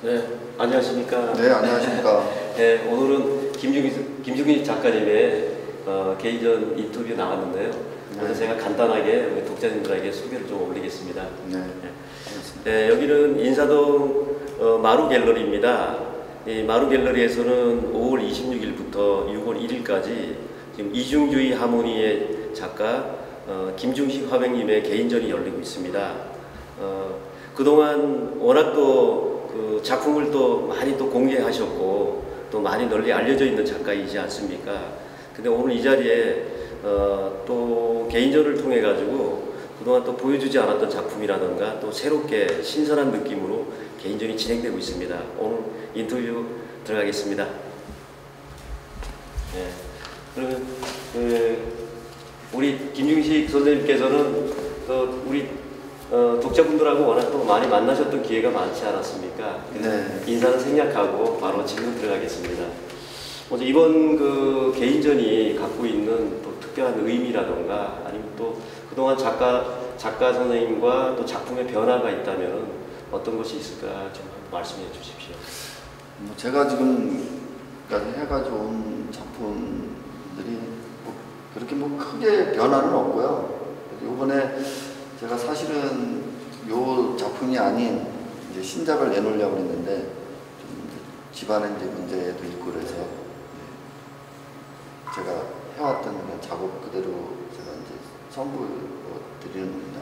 네, 안녕하십니까. 네, 안녕하십니까. 네, 오늘은 김중희 작가님의 개인전 인터뷰 나왔는데요. 그래서 제가 간단하게 우리 독자님들에게 소개를 좀 올리겠습니다. 네, 네, 여기는 인사동 마루 갤러리입니다. 이 마루 갤러리에서는 5월 26일부터 6월 1일까지 지금 이중주의 하모니의 작가 김중식 화백님의 개인전이 열리고 있습니다. 그동안 워낙 또 그 작품을 또 많이 또 공개하셨고 또 많이 널리 알려져 있는 작가이지 않습니까? 근데 오늘 이 자리에 또 개인전을 통해 가지고 그동안 또 보여주지 않았던 작품이라든가 또 새롭게 신선한 느낌으로 개인전이 진행되고 있습니다. 오늘 인터뷰 들어가겠습니다. 네. 그러면 우리 김중식 선생님께서는 우리 독자분들하고 워낙 또 많이 만나셨던 기회가 많지 않았습니까? 네. 인사는 생략하고 바로 질문 들어가겠습니다. 먼저 이번 그 개인전이 갖고 있는 또 특별한 의미라던가 아니면 또 그동안 작가 선생님과 또 작품의 변화가 있다면 어떤 것이 있을까 좀 말씀해 주십시오. 제가 지금까지 해가지고 온 작품들이 그렇게 크게 변화는 없고요. 이번에 제가 사실은 요 작품이 아닌 이제 신작을 내놓으려고 했는데 좀 집안의 이제 문제도 있고 그래서 제가 해왔던 그런 작업 그대로 제가 이제 선보여 드리는 겁니다.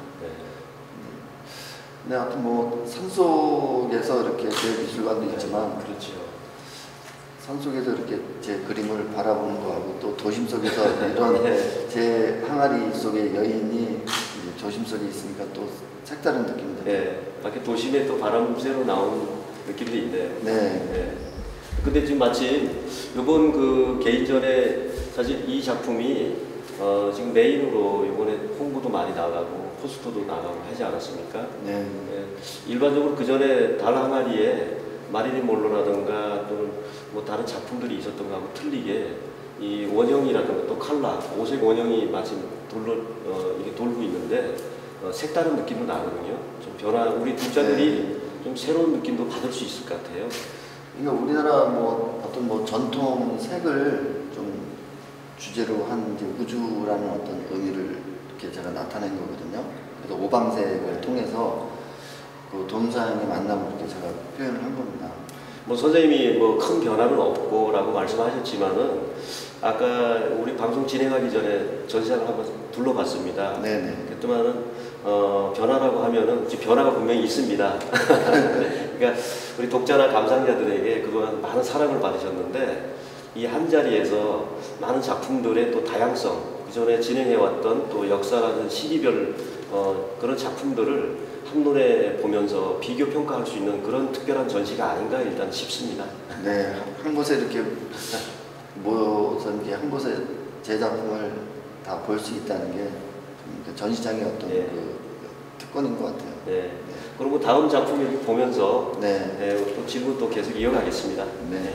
네, 하여튼 뭐 산속에서 이렇게 제 미술관도 있지만 그렇죠. 산속에서 이렇게 제 그림을 바라보는 거 하고 또 도심 속에서 이런 제 항아리 속의 여인이 도심 속에 있으니까 또 색다른 느낌이 들어요. 네, 밖에 도심에 또 바람 쐬러 나오는 느낌도 있네요. 네. 네. 근데 지금 마침 이번 그 개인전에 사실 이 작품이 지금 메인으로 이번에 홍보도 많이 나가고 포스터도 나가고 하지 않았습니까? 네. 네. 일반적으로 그 전에 달 항아리에 마릴린 몰로라든가 또는 뭐 다른 작품들이 있었던 거하고 틀리게 이 원형이라든가 또 칼라, 오색 원형이 마침 이게 돌고 있는데 색다른 느낌도 나거든요. 좀 우리 독자들이 좀 새로운 느낌도 받을 수 있을 것 같아요. 그러니까 우리나라 어떤 전통 색을 좀 주제로 한 이제 우주라는 어떤 의미를 이렇게 제가 나타낸 거거든요. 그래서 오방색을 통해서 그 동서양의 만남을 이렇게 제가 표현을 한 겁니다. 뭐 선생님이 뭐 큰 변화는 없고라고 말씀하셨지만은 아까 우리 방송 진행하기 전에 전시장을 한번 둘러봤습니다. 네네. 그랬더만은 변화라고 하면은 변화가 분명히 있습니다. 그러니까 우리 독자나 감상자들에게 그동안 많은 사랑을 받으셨는데 이 한 자리에서 많은 작품들의 또 다양성, 그 전에 진행해왔던 또 역사라든 시기별 그런 작품들을 한눈에 보면서 비교 평가할 수 있는 그런 특별한 전시가 아닌가 일단 싶습니다. 네, 한 곳에 이렇게 모여서 이렇게 한 곳에 제 작품을 다 볼 수 있다는 게 전시장의 어떤 그 특권인 것 같아요. 네. 그리고 다음 작품 이렇게 보면서 또 질문 또 계속 이어가겠습니다. 네.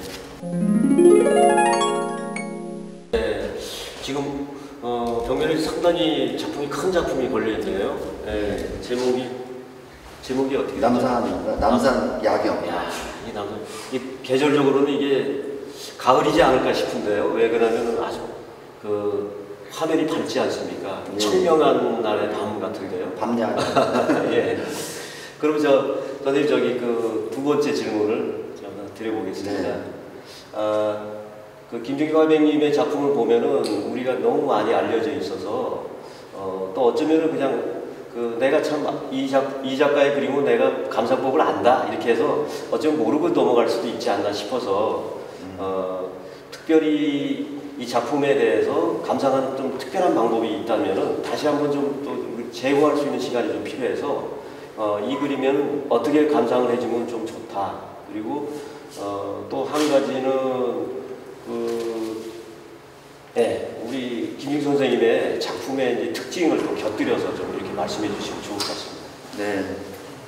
네. 지금 벽면에 상당히 큰 작품이 걸려 있네요. 네. 제목이 어떻게 남산 야경. 야, 이 계절적으로는 이게 가을이지 않을까 싶은데요. 왜 그러면 아주 그 화면이 밝지 않습니까? 청명한 날의 밤 같은데요. 밤 야경. 예. 그럼 선생님 그 두 번째 질문을 한번 드려보겠습니다. 네. 그 김중희 화백님의 작품을 보면은 우리가 너무 많이 알려져 있어서 또 어쩌면은 그냥 내가 참 이 작가의 그림은 내가 감상법을 안다 이렇게 해서 어쩌면 모르고 넘어갈 수도 있지 않나 싶어서 특별히 이 작품에 대해서 감상하는 좀 특별한 방법이 있다면은 다시 한번 좀 또 재고할 수 있는 시간이 좀 필요해서 이 그림은 어떻게 감상을 해주면 좀 좋다. 그리고 또 한 가지는 우리 김중식 선생님의 작품의 이제 특징을 또 곁들여서 좀 이렇게 말씀해 주시면 좋을 것 같습니다. 네.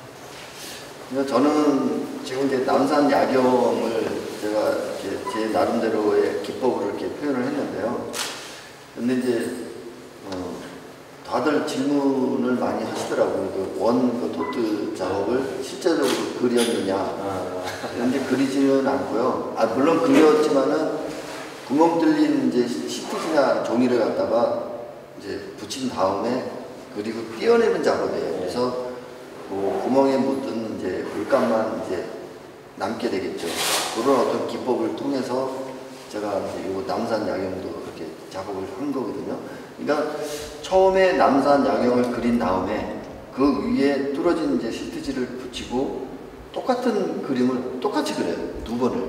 저는 지금 이제 남산 야경을 제가 이렇게 제 나름대로의 기법으로 이렇게 표현을 했는데요. 근데 이제 다들 다들 질문을 많이 하시더라고요. 그 도트 작업을 실제적으로 그렸느냐. 근데 그리지는 않고요. 물론 그렸지만은 구멍 뚫린 이제 시트지나 종이를 갖다가 이제 붙인 다음에 그리고 띄어내는 작업이에요. 그래서 뭐 구멍에 묻은 이제 물감만 이제 남게 되겠죠. 그런 어떤 기법을 통해서 제가 이제 요 남산 야경도 이렇게 작업을 한 거거든요. 그러니까 처음에 남산 야경을 그린 다음에 그 위에 뚫어진 이제 시트지를 붙이고 똑같은 그림을 똑같이 그려요. 두 번을.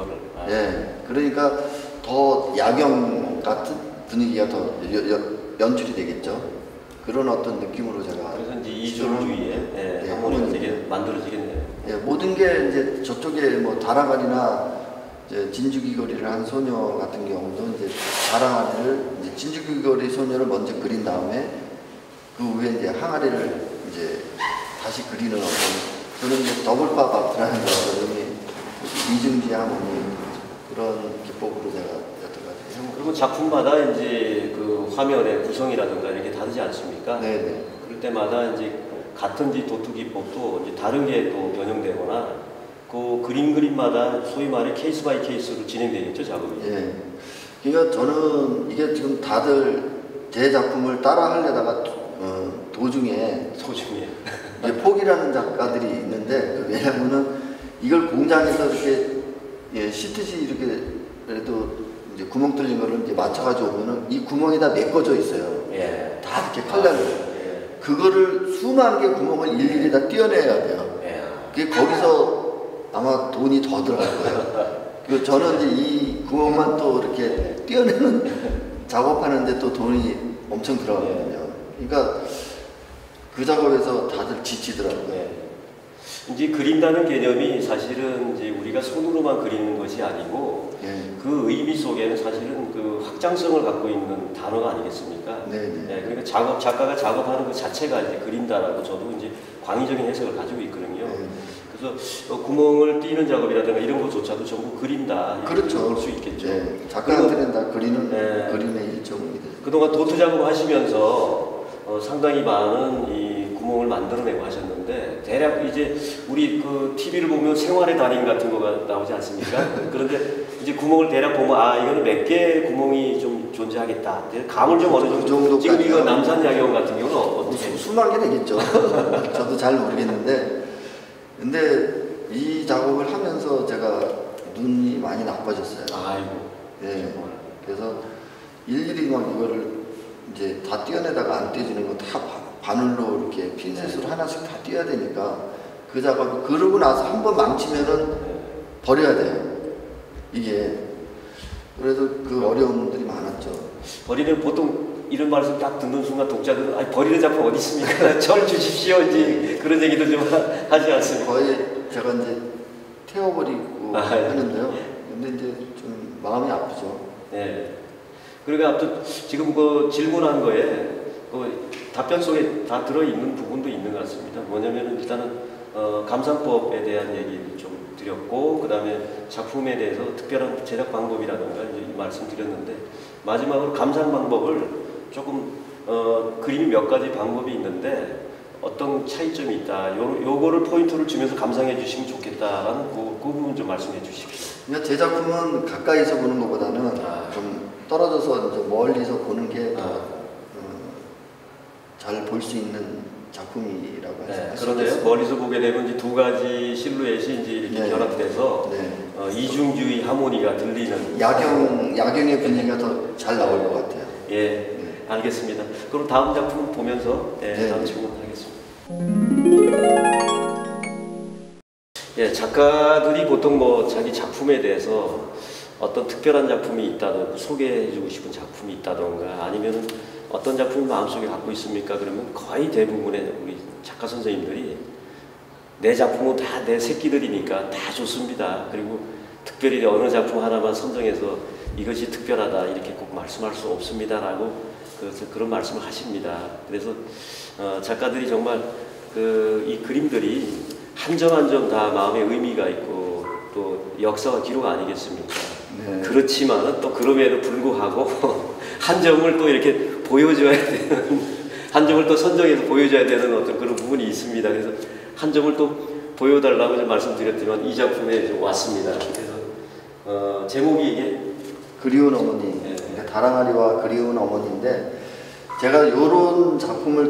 예. 그러니까 더 야경 같은 분위기가 더 연출이 되겠죠. 그런 어떤 느낌으로 제가. 그래서 이제 이중주의의 하모니가 되게 만들어지겠네요. 예, 모든 게 이제 저쪽에 뭐 다랑아리나 이제 진주귀걸이를 한 소녀 같은 경우도 이제 다랑아리를 이제 진주귀걸이 소녀를 먼저 그린 다음에 그 위에 이제 항아리를 이제 다시 그리는 어떤 그런 이제 더블팝 아트라는 거를 이중주의 하모니 그런 기법으로 제가 여태까지 해먹고. 그리고 작품마다 이제 그 화면의 구성이라든가 이렇게 다르지 않습니까? 네네. 그럴 때마다 이제 같은 도트 기법도 이제 다르게 또 변형되거나 그 그림마다 소위 말해 케이스 바이 케이스로 진행되겠죠, 작업이. 예. 그러니까 저는 이게 지금 다들 제 작품을 따라 하려다가 도중에 이제 포기라는 작가들이 있는데 왜냐면은 이걸 공장에서 이렇게 시트지 이렇게 그래도 이제 구멍 뚫린 거를 이제 맞춰가지고 오면은 이 구멍이 다 메꿔져 있어요. 예. 다 이렇게 칼날로. 그거를 수만 개 구멍을 일일이 다 띄어내야 돼요. 그게 거기서 아마 돈이 더 들어갈 거예요. 그리고 저는 이제 이 구멍만 또 이렇게 띄어내는 작업하는데 또 돈이 엄청 들어가거든요. 그러니까 그 작업에서 다들 지치더라고요. 이제 그린다는 개념이 사실은 이제 우리가 손으로만 그리는 것이 아니고 그 의미 속에는 사실은 그 확장성을 갖고 있는 단어가 아니겠습니까? 그러니까 작가가 작업하는 그 자체가 이제 그린다라고 저도 이제 광의적인 해석을 가지고 있거든요. 그래서 구멍을 띄는 작업이라든가 이런 것조차도 전부 그린다. 그렇죠. 볼 수 있겠죠. 작가들은 다 그리는 그림의 일종이죠. 그동안 도트 작업 하시면서 상당히 많은 이 구멍을 만들어내고 하셨는데 대략 이제 우리 그 TV를 보면 생활의 달인 같은 거가 나오지 않습니까? 그런데 이제 구멍을 대략 보면 이거는 몇 개 구멍이 좀 존재하겠다. 감을 좀 어느 정도. 지금 이거 남산 야경 같은 경우는 어떻게? 수만 개 되겠죠. 저도 잘 모르겠는데 근데 이 작업을 하면서 제가 눈이 많이 나빠졌어요. 아이고. 네. 그래서 일일이 막 이거를 이제 다 띄어내다가 안 떼지는 거 다 바늘로 이렇게 핀셋으로 하나씩 다 띄어야 되니까 그 작업을 그러고 나서 한 번 망치면은 버려야 돼요. 이게 그래서 그 어려움들이 많았죠. 버리는 보통 이런 말씀 딱 듣는 순간 독자들은 버리는 작품 어디 있습니까? 절 주십시오 이제 그런 얘기도 좀 하지 않습니까? 거의 제가 이제 태워버리고 하는데요. 근데 이제 좀 마음이 아프죠. 네. 그러니까 아무튼 지금 그 질문한 거에 그 답변 속에 다 들어있는 부분도 있는 것 같습니다. 뭐냐면 일단은 감상법에 대한 얘기를 좀 드렸고 그 다음에 작품에 대해서 특별한 제작 방법이라든가 이제 말씀드렸는데 마지막으로 감상 방법을 조금 그림이 몇 가지 방법이 있는데 어떤 차이점이 있다. 요거를 포인트를 주면서 감상해 주시면 좋겠다라는 그 부분 좀 말씀해 주십시오. 그러니까 제 작품은 가까이서 보는 것보다는 좀 떨어져서 이제 멀리서 보는 게 잘 볼 수 있는 작품이라고 해서. 그런데요, 멀리서 보게 되면 이제 두 가지 실루엣이 이제 이렇게 결합돼서 이중주의 하모니가 들리는 야경의 분위기가 더 잘 나올 것 같아요. 알겠습니다. 그럼 다음 작품 보면서 다음 질문하겠습니다. 작가들이 보통 뭐 자기 작품에 대해서 어떤 특별한 작품이 있다든가 소개해주고 싶은 작품이 있다던가 아니면은 어떤 작품을 마음속에 갖고 있습니까? 그러면 거의 대부분의 우리 작가 선생님들이 내 작품은 다 내 새끼들이니까 다 좋습니다. 그리고 특별히 어느 작품 하나만 선정해서 이것이 특별하다 이렇게 꼭 말씀할 수 없습니다라고 그런 말씀을 하십니다. 그래서 작가들이 정말 이 그림들이 한 점 한 점 다 마음의 의미가 있고 또 역사와 기록 아니겠습니까? 그렇지만은 또 그럼에도 불구하고 한 점을 또 이렇게 보여줘야 되는 한 점을 또 선정해서 보여줘야 되는 어떤 그런 부분이 있습니다. 그래서 한 점을 또 보여달라고 좀 말씀드렸지만 이 작품에 좀 왔습니다. 그래서 제목이 이게 그리운 어머니, 네. 그러니까 다랑아리와 그리운 어머니인데 제가 이런 작품을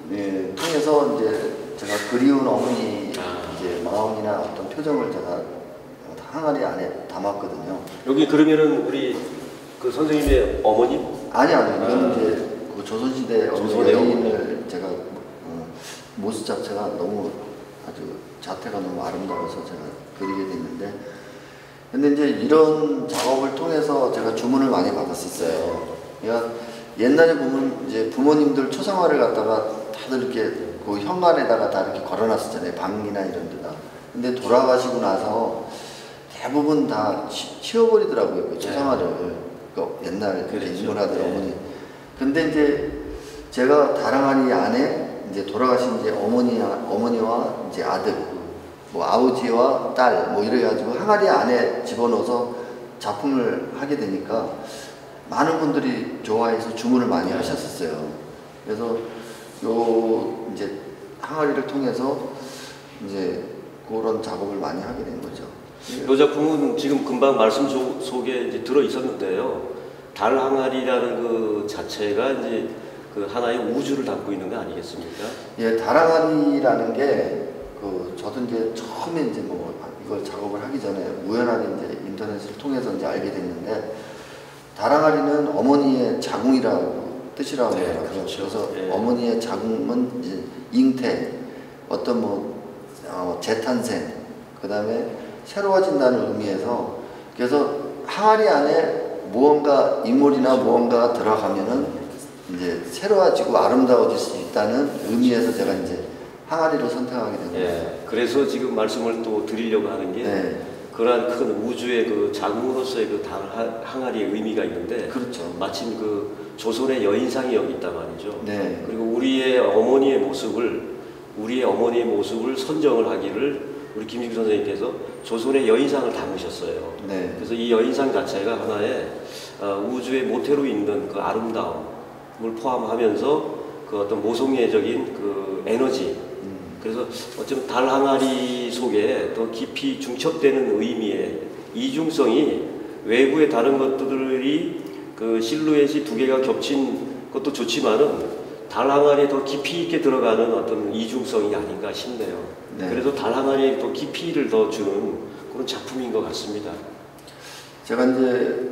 통해서 이제 제가 그리운 어머니 이제 마음이나 어떤 표정을 제가 항아리 안에 담았거든요. 여기 그러면은 우리 그 선생님의 어머님? 아니 이건 이제 그 조선시대 어느 조선의 여인을 제가 모습 자체가 너무 아주 자태가 너무 아름다워서 제가 그리게 됐는데, 근데 이제 이런 작업을 통해서 제가 주문을 많이 받았었어요. 그러니까 옛날에 보면 이제 부모님들 초상화를 갖다가 다들 이렇게 그 현관에다가 다 이렇게 걸어놨었잖아요. 방이나 이런 데다. 근데 돌아가시고 나서 대부분 다 치워버리더라고요. 그 초상화를. 그 옛날 그 인물아들 어머니. 근데 이제 제가 다랑아리 안에 이제 돌아가신 이제 어머니와 이제 아들, 뭐 아버지와 딸, 뭐 이래가지고 항아리 안에 집어넣어서 작품을 하게 되니까 많은 분들이 좋아해서 주문을 많이 하셨었어요. 그래서 요 이제 항아리를 통해서 이제 그런 작업을 많이 하게 된 거죠. 이 작품은 지금 금방 말씀 속에 이제 들어 있었는데요. 달 항아리라는 그 자체가 이제 그 하나의 우주를 담고 있는 거 아니겠습니까? 예, 다랑아리라는 게 저도 이제 처음에 이제 뭐 이걸 작업을 하기 전에 우연하게 이제 인터넷을 통해서 이제 알게 됐는데, 다랑아리는 어머니의 자궁이라고 뜻이라고 하더라고요. 그렇죠. 그래서 네. 어머니의 자궁은 이제 잉태, 어떤 뭐 재탄생, 그 다음에 새로워진다는 의미에서, 그래서 항아리 안에 무언가 인물이나 무언가가 들어가면은 이제 새로워지고 아름다워질 수 있다는 의미에서 제가 이제 항아리를 선택하게 된 거예요. 예, 그래서 지금 말씀을 또 드리려고 하는 게 네. 그러한 큰 우주의 그 자궁으로서의 그 항아리의 의미가 있는데, 그렇죠. 마침 그 조선의 여인상이 여기 있단 말이죠. 네. 그리고 우리의 어머니의 모습을 선정을 하기를 우리 김식규 선생님께서 조선의 여인상을 담으셨어요. 네. 그래서 이 여인상 자체가 하나의 우주의 모태로 있는 그 아름다움을 포함하면서 그 어떤 모성애적인 그 에너지, 그래서 어쩌면 달 항아리 속에 더 깊이 중첩되는 의미의 이중성이, 외부의 다른 것들이 그 실루엣이 두 개가 겹친 것도 좋지만은 달 항아리에 더 깊이 있게 들어가는 어떤 이중성이 아닌가 싶네요. 네. 그래서 달 항아리에 또 깊이를 더 주는 그런 작품인 것 같습니다. 제가 이제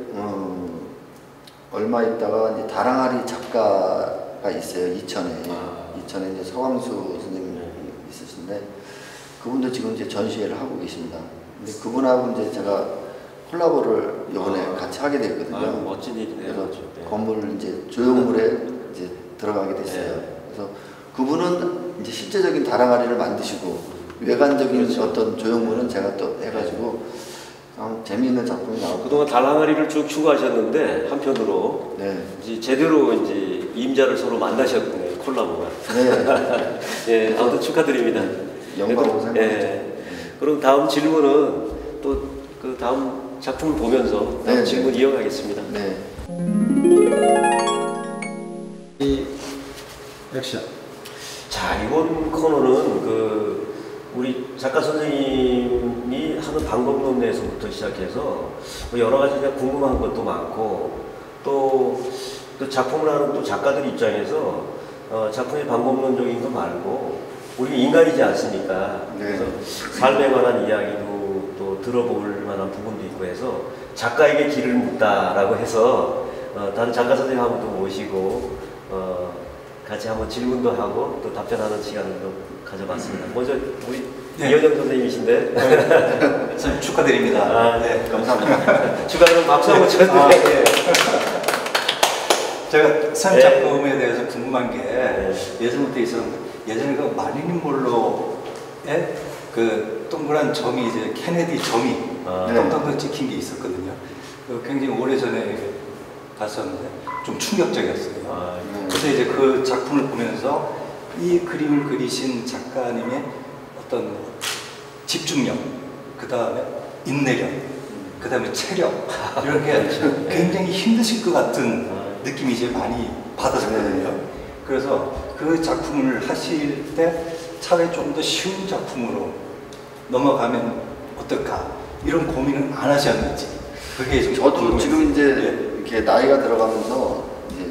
얼마 있다가 이제 다랑아리 작가가 있어요. 이천에 이제 서광수 선생님이 있으신데, 그분도 지금 이제 전시회를 하고 계십니다. 근데 그분하고 이제 제가 콜라보를 이번에 같이 하게 됐거든요. 멋진 일이네요. 그래서 네. 건물 이제 조형물에 이제 들어가게 됐어요. 네. 그래서 그분은 이제 실제적인 다랑아리를 만드시고, 외관적인 그렇죠. 어떤 조형물은 제가 또 해가지고 재미있는 작품이 나오고. 그동안 달 항아리를 쭉 추구하셨는데 한편으로 네. 이제 제대로 이제 임자를 서로 만나셨네요. 콜라보가. 네. 예, 아무튼 축하드립니다. 영광으로 생각하죠. 예. 그럼 다음 질문은 또 그 다음 작품을 보면서 다음 네, 질문 네. 이어가겠습니다. 네. 액션. 자, 이번 코너는 그 우리 작가 선생님이 하는 방법론에서부터 시작해서 뭐 여러 가지 그냥 궁금한 것도 많고, 또 작품을 하는 또 작가들 입장에서 작품의 방법론적인 거 말고 우리 인간이지 않습니까? 네. 그래서 삶에 관한 이야기도 또 들어볼 만한 부분도 있고 해서 작가에게 길을 묻다라고 해서 다른 작가 선생님 한 분 또 모시고 같이 한번 질문도 하고 또 답변하는 시간을 또 가져봤습니다. 먼저 우리 이현영 선생님이신데 선생님 축하드립니다. 아, 네, 감사합니다. 추가로 박수 한번 쳐주세요. 네. 제가 선생님 네. 작품에 대해서 궁금한 게 네. 예전부터 있었는데, 예전에 그 마릴린 몰로의 그 동그란 점이 이제 케네디 점이 똥똥똥 찍힌 게 있었거든요. 굉장히 오래전에 봤었는데 좀 충격적이었어요. 그래서 이제 그 작품을 보면서 이 그림을 그리신 작가님의 어떤 집중력, 그 다음에 인내력, 그 다음에 체력, 이렇게 굉장히 힘드실 것 같은 느낌이 이제 많이 받았었거든요. 그래서 그 작품을 하실 때 차라리 좀 더 쉬운 작품으로 넘어가면 어떨까 이런 고민은 안 하셨는지 그게 좀 저도 궁금해요. 지금 이제 예. 이렇게 나이가 들어가면서 이제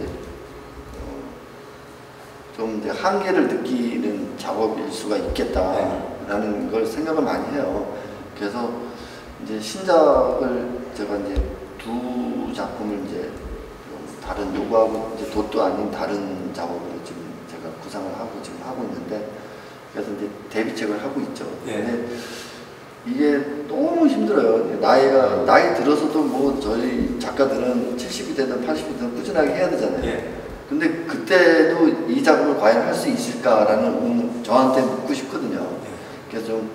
좀 이제 한계를 느끼는 작업일 수가 있겠다라는 걸 생각을 많이 해요. 그래서 이제 신작을 제가 이제 두 작품을 이제 좀 다른 요구하고 이제 돛도 아닌 다른 작업으로 지금 제가 구상을 하고 지금 하고 있는데 그래서 이제 데뷔책을 하고 있죠. 예. 근데 이게 너무 힘들어요. 나이 들어서도 뭐 저희 작가들은 70이 되든 80이 되든 꾸준하게 해야 되잖아요. 예. 근데 그때도 이 작업을 과연 할 수 있을까라는 저한테 묻고 싶거든요. 예. 그래서 좀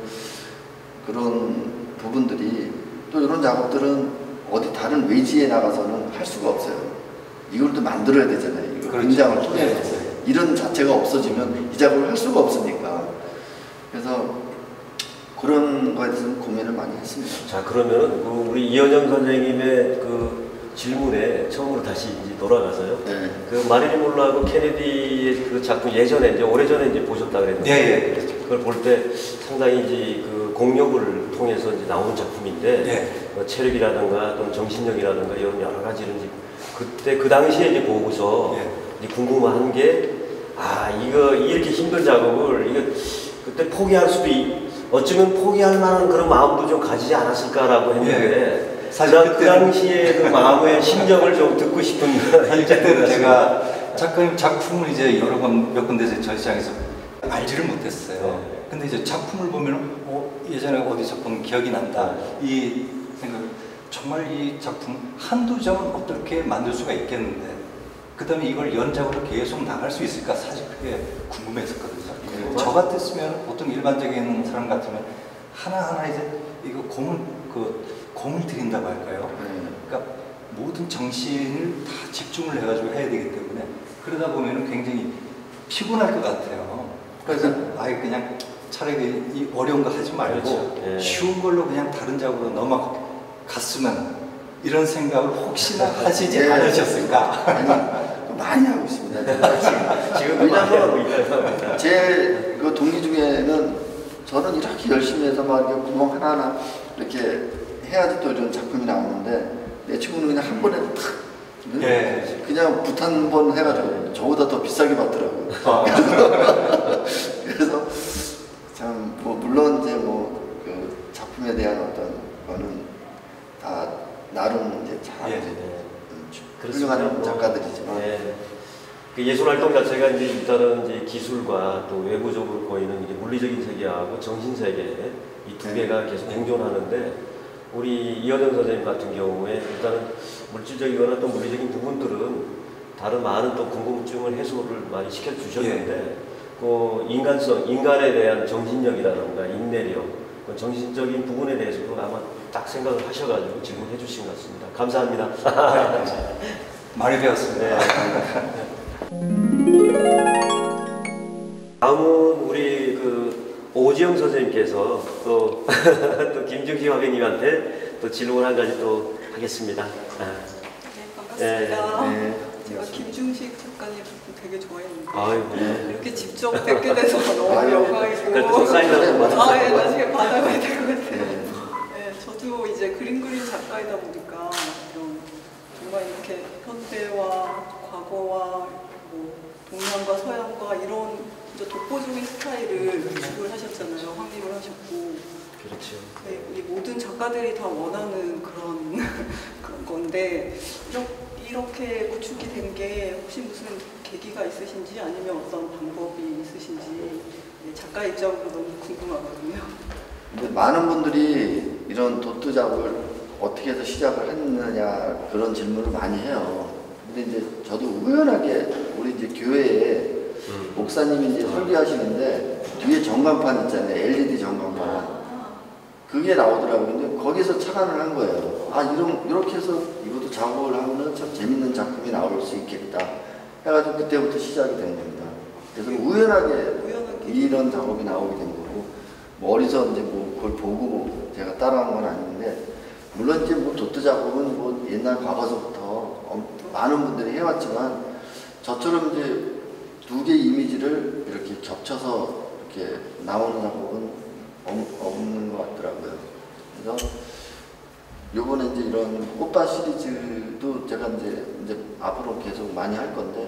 그런 부분들이 또 이런 작업들은 어디 다른 외지에 나가서는 할 수가 없어요. 이걸 또 만들어야 되잖아요. 이거 그렇죠. 공장을 통해서. 예. 이런 자체가 없어지면 이 작업을 할 수가 없으니까. 그래서 그런 거에 대해서 고민을 많이 했습니다. 자, 그러면은 우리 이현영 선생님의 그 질문에 처음으로 다시 이제 돌아가서요. 네. 그 마릴린 monroe하고 케네디의 그 작품 예전에 이제 오래전에 이제 보셨다 그랬는데 예, 예. 그걸 볼 때 상당히 이제 그 공력을 통해서 이제 나온 작품인데 예. 체력이라든가 또는 정신력이라든가 이런 여러 가지를 이제 그때 그 당시에 이제 보고서 예. 이제 궁금한 게 이거 이렇게 힘든 작업을 이거 그때 포기할 수도 어쩌면 포기할 만한 그런 마음도 좀 가지지 않았을까라고 했는데 사실 그 당시에 그 마음의 심정을 좀 듣고 싶은 사실 그때는 제가 작가님 작품을 이제 여러 번 몇 군데서 전시장에서 알지를 못했어요. 네. 근데 이제 작품을 보면 예전에 어디서 본 기억이 난다. 이 생각 정말 이 작품 한두 점은 어떻게 만들 수가 있겠는데 그 다음에 이걸 연작으로 계속 나갈 수 있을까 사실 그게 궁금했었거든요. 저 같았으면 보통 일반적인 사람 같으면 하나하나 이제 이거 공을 들인다고 할까요? 그러니까 모든 정신을 다 집중을 해가지고 해야 되기 때문에 그러다 보면 굉장히 피곤할 것 같아요. 그래서 아예 그냥 차라리 이 어려운 거 하지 말고 그렇죠. 예. 쉬운 걸로 그냥 다른 작업으로 넘어갔으면 이런 생각을 혹시나 하시지 예. 않으셨을까? 아니, 많이 하고 있습니다. 지금도 많이 하고 있다고 합니다. 제 그 동기 중에는 저는 이렇게 열심히 해서 막 이렇게 구멍 하나하나 이렇게 해야지 또 이런 작품이 나오는데 내 친구는 그냥 한 번에 탁 예. 그냥 붓 한 번 해가지고 저보다 더 비싸게 받더라고요. 그래서 참 뭐 물론 이제 뭐 그 작품에 대한 어떤 거는 다 나름 이제 잘 예. 훌륭한 작가들이지만 예. 그 예술 활동 자체가 이제 일단은 이제 기술과 또 외부적으로 보이는 이제 물리적인 세계하고 정신 세계 이 두 개가 계속 공존하는데 우리 이현영 선생님 같은 경우에 일단은 물질적이거나 또 물리적인 부분들은 다른 많은 또 궁금증을 해소를 많이 시켜 주셨는데 그 인간성, 인간에 대한 정신력이라든가 인내력, 그 정신적인 부분에 대해서도 아마 딱 생각을 하셔가지고 질문해 주신 것 같습니다. 감사합니다. 많이 배웠습니다. 다음은 우리 그 오지영 선생님께서 또, 또 김중식 화백님한테 또 질문 한 가지 또 하겠습니다. 네, 반갑습니다. 네. 제가 김중식 작가님 되게 좋아했는데 아이고. 이렇게 직접 뵙게 돼서 너무 아유, 영광이고 그래도 좀 사인을 받았어요. 예, 나중에 받아가야 될 것 같아요. 네. 네, 저도 이제 그림 그리는 작가이다 보니까 이런 정말 이렇게 현대와 과거와 뭐 동양과 서양과 이런 진짜 독보적인 스타일을 구축을 하셨잖아요. 확립을 하셨고 그렇죠. 네, 이 모든 작가들이 다 원하는 그런 건데 이렇게 구축이 된 게 혹시 무슨 계기가 있으신지 아니면 어떤 방법이 있으신지 네, 작가 입장으로 너무 궁금하거든요. 근데 많은 분들이 이런 도트 작업을 어떻게 해서 시작을 했느냐 그런 질문을 많이 해요. 근데 이제 저도 우연하게 우리 이제 교회에 목사님이 이제 설교하시는데 뒤에 전광판 있잖아요. LED 전광판. 그게 나오더라고요. 근데 거기서 착안을 한 거예요. 이렇게 해서 이것도 작업을 하면은 참 재밌는 작품이 나올 수 있겠다. 해가지고 그때부터 시작이 된 겁니다. 그래서 우연하게 이런 작업이 나오게 된 거고, 뭐 어디서 이제 뭐 그걸 보고 제가 따라한 건 아닌데, 물론 이제 뭐 도트 작업은 뭐 옛날 과거서부터 많은 분들이 해왔지만, 저처럼 이제 두 개의 이미지를 이렇게 겹쳐서 이렇게 나오는 작업은 없는 것 같더라고요. 그래서 요번에 이제 이런 꽃밭 시리즈도 제가 이제 앞으로 계속 많이 할 건데,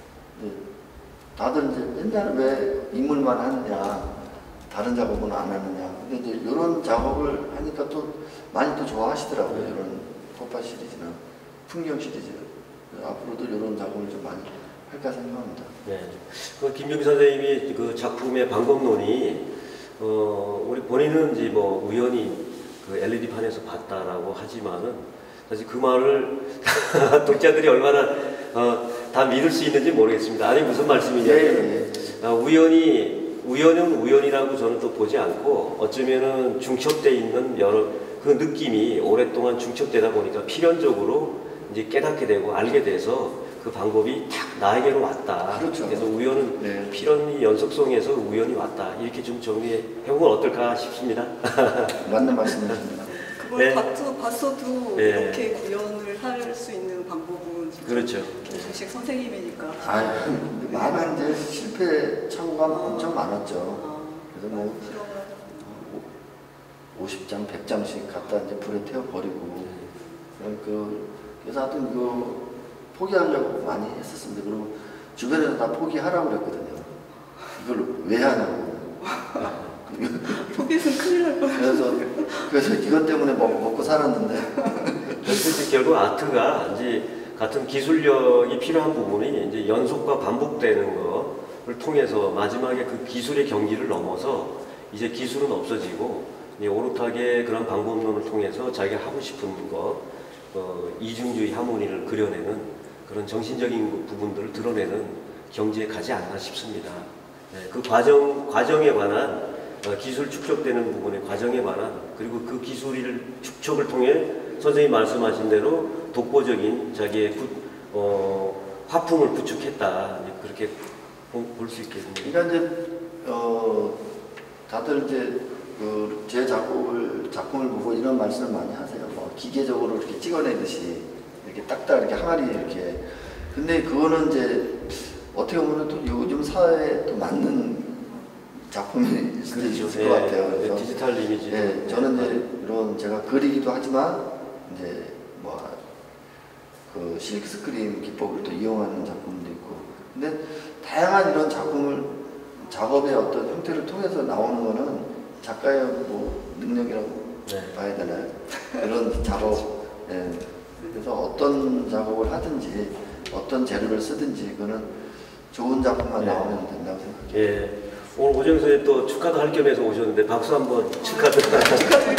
다들 이제 옛날에 왜 인물만 하느냐, 다른 작업은 안 하느냐. 근데 이제 이런 작업을 하니까 또 많이 또 좋아하시더라고요. 이런 꽃밭 시리즈나 풍경 시리즈. 앞으로도 이런 작업을 좀 많이 할까 생각합니다. 네. 그 김병기 선생님이 그 작품의 방법론이 우리 본인은 이제 뭐 우연히 그 LED판에서 봤다라고 하지만은 사실 그 말을 독자들이 얼마나 다 믿을 수 있는지 모르겠습니다. 아니 무슨 말씀이냐면 우연은 우연이라고 저는 또 보지 않고 어쩌면은 중첩돼 있는 여러 그 느낌이 오랫동안 중첩되다 보니까 필연적으로 이제 깨닫게 되고 알게 돼서 그 방법이 딱 나에게로 왔다. 그렇죠. 그래서 우연은 필연이 연속성에서 우연이 왔다. 이렇게 좀 정리해 보면 어떨까 싶습니다. 맞는 말씀이십니다. 그걸 봤어도 이렇게 구현을 할 수 있는 방법은 그렇죠. 김중식 선생님이니까. 많은 이제 실패 착오가 엄청 많았죠. 그래서 뭐 50장, 100장씩 갖다 이제 불에 태워 버리고 그래서 하여튼 포기하려고 많이 했었습니다. 그리고 주변에서 다 포기하라고 그랬거든요. 이걸 왜 하냐고. 포기해서 큰일 날 뻔. 그래서 이것 때문에 먹고 살았는데. 그래서 결국 아트가 이제 같은 기술력이 필요한 부분이 이제 연속과 반복되는 것을 통해서 마지막에 그 기술의 경지를 넘어서 이제 기술은 없어지고 이제 오롯하게 그런 방법론을 통해서 자기가 하고 싶은 것, 이중주의 하모니를 그려내는 그런 정신적인 부분들을 드러내는 경지에 가지 않나 싶습니다. 네, 그 과정에 관한 기술 축적되는 부분의 과정에 관한 그리고 그 기술을 축적을 통해 선생님 말씀하신 대로 독보적인 자기의 화풍을 구축했다. 그렇게 볼 수 있겠네요. 그러니까 이제 다들 이제 제 작품을 보고 이런 말씀을 많이 하세요. 뭐 기계적으로 이렇게 찍어내듯이 이렇게 딱딱 이렇게 항아리 이렇게. 근데 그거는 이제 어떻게 보면 또 요즘 사회에 또 맞는 작품일 수도 있을 것 같아요. 그래서 디지털 이미지. 저는 이제 이런 제가 그리기도 하지만 이제 그 실크 스크린 기법을 또 이용하는 작품도 있고. 근데 다양한 이런 작업의 어떤 형태를 통해서 나오는 거는 작가의 뭐 능력이라고 봐야 되나요? 그런 작업. 그래서 어떤 작업을 하든지 어떤 재료를 쓰든지 그거는 좋은 작품만 나오면 된다고 생각해요. 오늘 오정 선생님 또 축하도 할 겸해서 오셨는데 박수 한번 축하드립니다.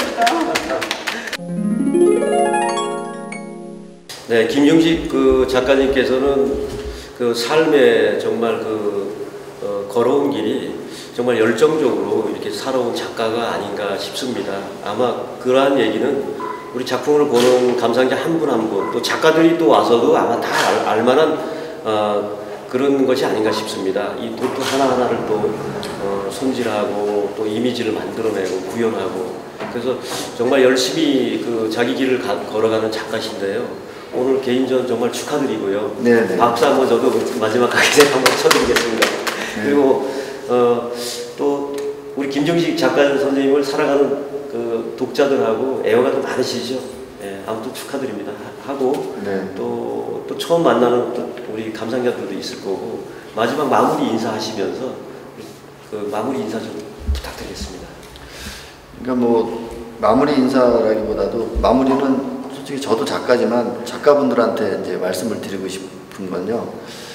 네, 김중식 그 작가님께서는 그 삶에 정말 걸어온 길이 정말 열정적으로 이렇게 살아온 작가가 아닌가 싶습니다. 아마 그러한 얘기는 우리 작품을 보는 감상자 한 분 한 분, 또 작가들이 또 와서도 아마 다 알만한 그런 것이 아닌가 싶습니다. 이 도트 하나하나를 또 손질하고 또 이미지를 만들어내고 구현하고 그래서 정말 열심히 그 자기 길을 걸어가는 작가신데요. 오늘 개인전 정말 축하드리고요. 네네. 박수 한번 저도 마지막 각색 한번 쳐드리겠습니다. 그리고 또 우리 김중식 작가 선생님을 사랑하는 그 독자들하고 애호가 더 많으시죠. 아무튼 축하드립니다. 하고 또 처음 만나는 또 우리 감상자들도 있을 거고 마지막 마무리 인사하시면서 그 마무리 인사 좀 부탁드리겠습니다. 그러니까 뭐 마무리 인사라기보다도 마무리는 솔직히 저도 작가지만 작가분들한테 이제 말씀을 드리고 싶은 건요.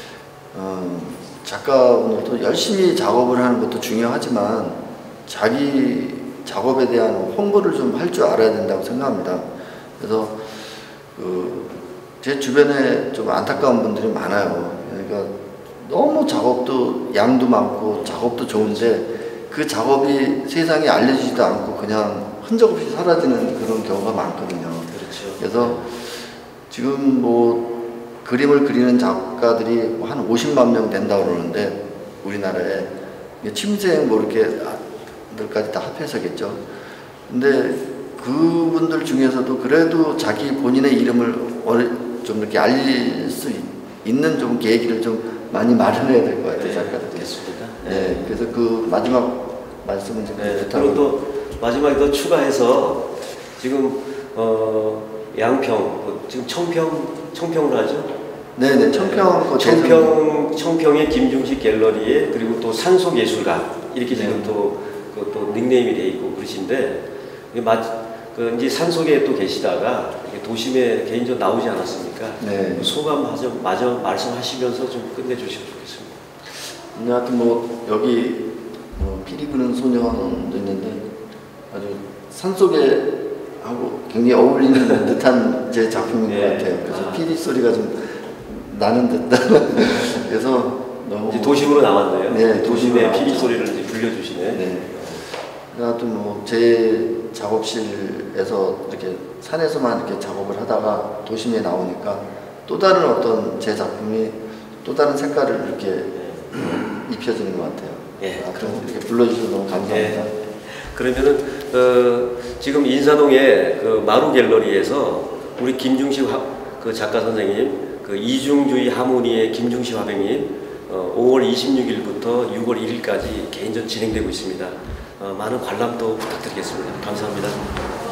작가분들도 열심히 작업을 하는 것도 중요하지만 자기 작업에 대한 홍보를 좀 할 줄 알아야 된다고 생각합니다. 그래서 제 주변에 좀 안타까운 분들이 많아요. 그러니까 너무 작업도 양도 많고 작업도 좋은데 그 작업이 세상에 알려지지도 않고 그냥 흔적 없이 사라지는 그런 경우가 많거든요. 그렇죠. 그래서 지금 뭐 그림을 그리는 작가들이 한 50만 명 된다고 그러는데 우리나라에 침생 뭐 이렇게들까지 다 합해서겠죠. 근데 그분들 중에서도 그래도 자기 본인의 이름을 좀 이렇게 알릴 수 있는 좀 계기를 좀 많이 마련해야 될 것 같아요, 네, 작가들이. 됐습니다. 네, 그래서 그 마지막 말씀은 좀 네, 좋다고. 그리고 또 마지막에 더 추가해서 지금 양평, 지금 청평으로 하죠? 네네, 청평, 청평의 김중식 갤러리에 그리고 또 산속예술가 이렇게 지금 네. 또 닉네임이 돼 있고 그러신데 이제 산속에 또 계시다가 도심에 개인적으로 나오지 않았습니까? 네. 소감 마저 말씀하시면서 좀 끝내주시면 좋겠습니다. 하여튼 뭐 여기 피리 부는 소년도 있는데 아주 산속에 하고 굉장히 어울리는 듯한 제 작품인 것 네. 같아요. 그래서 피리 소리가 좀 나는 듯한 그래서 너무 이제 도심으로 나왔네요. 네, 도심의 도심으로 피리 나왔죠. 소리를 이제 들려주시네. 네. 하여튼 뭐 제 작업실에서 이렇게 산에서만 이렇게 작업을 하다가 도심에 나오니까 또 다른 어떤 제 작품이 또 다른 색깔을 이렇게 입혀지는 것 같아요. 예, 그럼 이렇게 불러주셔서 너무 감사합니다. 네. 그러면은 지금 인사동의 그 마루 갤러리에서 우리 김중식 그 작가 선생님, 그 이중주의 하모니의 김중식 화백님 5월 26일부터 6월 1일까지 개인전 진행되고 있습니다. 많은 관람 또 부탁드리겠습니다. 감사합니다.